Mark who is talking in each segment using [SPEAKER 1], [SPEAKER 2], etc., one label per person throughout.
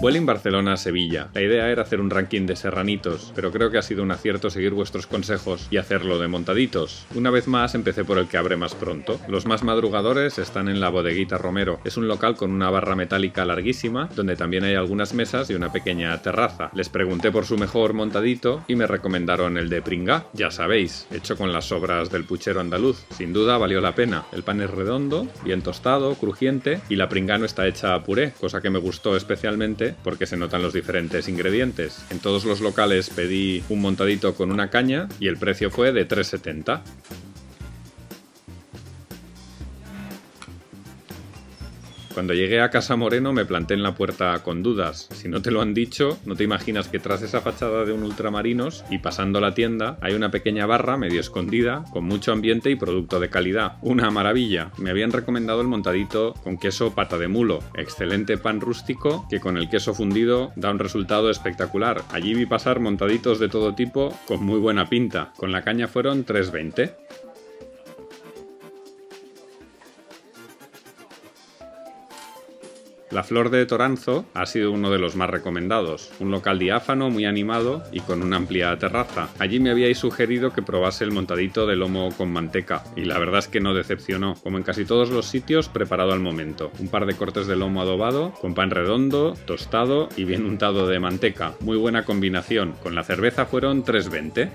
[SPEAKER 1] Vueling Barcelona-Sevilla. La idea era hacer un ranking de serranitos, pero creo que ha sido un acierto seguir vuestros consejos y hacerlo de montaditos. Una vez más empecé por el que abre más pronto. Los más madrugadores están en la Bodeguita Romero. Es un local con una barra metálica larguísima, donde también hay algunas mesas y una pequeña terraza. Les pregunté por su mejor montadito y me recomendaron el de Pringá, ya sabéis, hecho con las sobras del puchero andaluz. Sin duda valió la pena. El pan es redondo, bien tostado, crujiente, y la Pringá no está hecha a puré, cosa que me gustó especialmente porque se notan los diferentes ingredientes. En todos los locales pedí un montadito con una caña y el precio fue de 3,70. Cuando llegué a Casa Moreno me planté en la puerta con dudas. Si no te lo han dicho, no te imaginas que tras esa fachada de un ultramarinos y pasando la tienda hay una pequeña barra medio escondida con mucho ambiente y producto de calidad. Una maravilla. Me habían recomendado el montadito con queso pata de mulo. Excelente pan rústico que con el queso fundido da un resultado espectacular. Allí vi pasar montaditos de todo tipo con muy buena pinta. Con la caña fueron 3,20. La Flor de Toranzo ha sido uno de los más recomendados, un local diáfano, muy animado y con una amplia terraza. Allí me habíais sugerido que probase el montadito de lomo con manteca, y la verdad es que no decepcionó, como en casi todos los sitios, preparado al momento. Un par de cortes de lomo adobado, con pan redondo, tostado y bien untado de manteca. Muy buena combinación, con la cerveza fueron 3,20.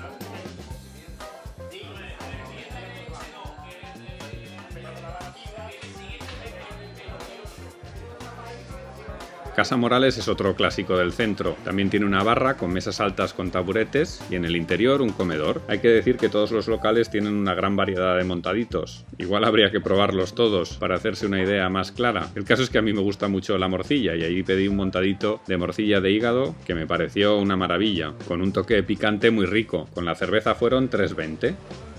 [SPEAKER 1] Casa Morales es otro clásico del centro. También tiene una barra con mesas altas con taburetes y en el interior un comedor. Hay que decir que todos los locales tienen una gran variedad de montaditos. Igual habría que probarlos todos para hacerse una idea más clara. El caso es que a mí me gusta mucho la morcilla y allí pedí un montadito de morcilla de hígado que me pareció una maravilla, con un toque picante muy rico. Con la cerveza fueron 3,20.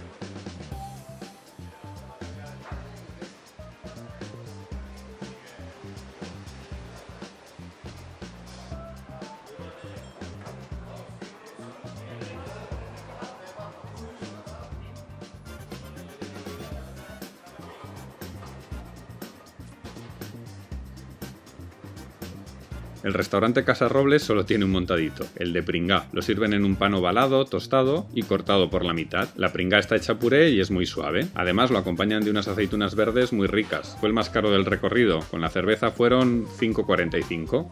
[SPEAKER 1] El restaurante Casa Robles solo tiene un montadito, el de Pringá. Lo sirven en un pan ovalado, tostado y cortado por la mitad. La Pringá está hecha puré y es muy suave. Además lo acompañan de unas aceitunas verdes muy ricas. Fue el más caro del recorrido. Con la cerveza fueron 5,45.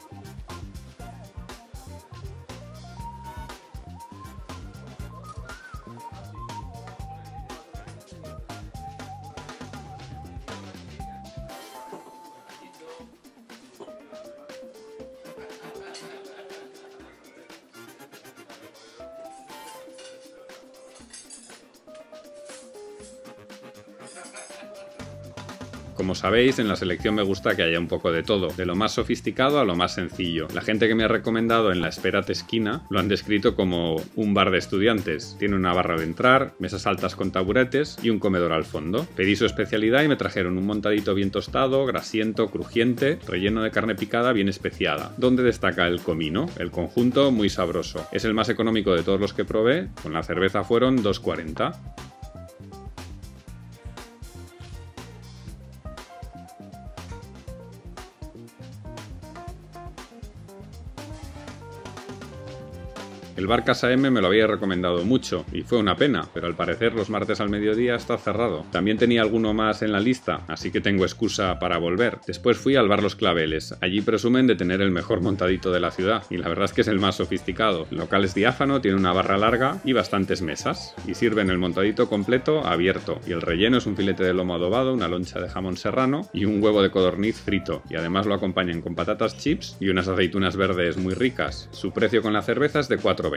[SPEAKER 1] Como sabéis, en la selección me gusta que haya un poco de todo, de lo más sofisticado a lo más sencillo. La gente que me ha recomendado en la Esperate Esquina lo han descrito como un bar de estudiantes. Tiene una barra de entrar, mesas altas con taburetes y un comedor al fondo. Pedí su especialidad y me trajeron un montadito bien tostado, grasiento, crujiente, relleno de carne picada bien especiada, donde destaca el comino. El conjunto muy sabroso. Es el más económico de todos los que probé, con la cerveza fueron 2,40. El bar Casa M me lo había recomendado mucho y fue una pena, pero al parecer los martes al mediodía está cerrado. También tenía alguno más en la lista, así que tengo excusa para volver. Después fui al bar Los Claveles. Allí presumen de tener el mejor montadito de la ciudad y la verdad es que es el más sofisticado. El local es diáfano, tiene una barra larga y bastantes mesas. Y sirven el montadito completo abierto y el relleno es un filete de lomo adobado, una loncha de jamón serrano y un huevo de codorniz frito. Y además lo acompañan con patatas chips y unas aceitunas verdes muy ricas. Su precio con la cerveza es de 4,20.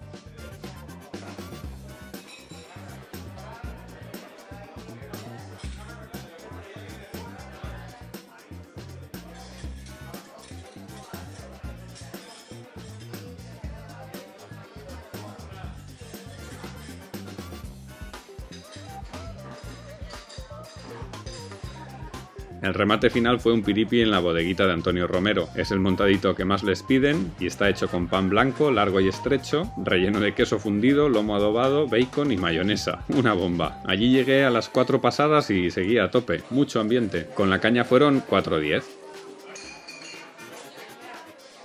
[SPEAKER 1] El remate final fue un piripi en la bodeguita de Antonio Romero. Es el montadito que más les piden y está hecho con pan blanco, largo y estrecho, relleno de queso fundido, lomo adobado, bacon y mayonesa. Una bomba. Allí llegué a las 4 pasadas y seguía a tope. Mucho ambiente. Con la caña fueron 4,10.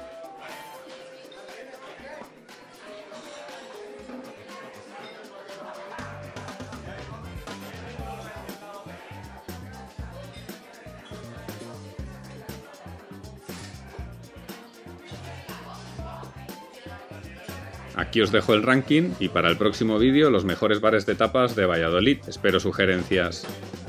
[SPEAKER 1] Aquí os dejo el ranking y para el próximo vídeo los mejores bares de tapas de Valladolid. Espero sugerencias.